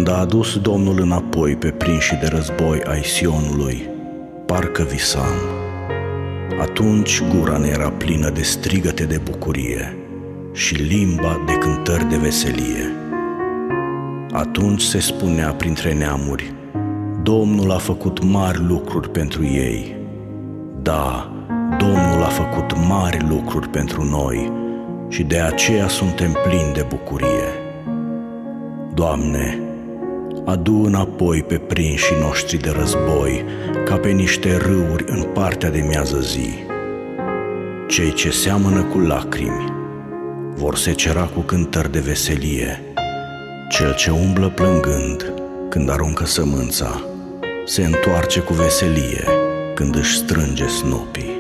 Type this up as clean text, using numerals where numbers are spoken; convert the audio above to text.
Când a adus Domnul înapoi pe prinșii de război ai Sionului, parcă visam. Atunci gura ne era plină de strigăte de bucurie și limba de cântări de veselie. Atunci se spunea printre neamuri: Domnul a făcut mari lucruri pentru ei. Da, Domnul a făcut mari lucruri pentru noi și de aceea suntem plini de bucurie. Doamne, adu înapoi pe prinșii noștri de război ca pe niște râuri în partea de miază zi. Cei ce seamănă cu lacrimi vor secera cu cântări de veselie. Cel ce umblă plângând când aruncă sămânța se întoarce cu veselie când își strânge snopii.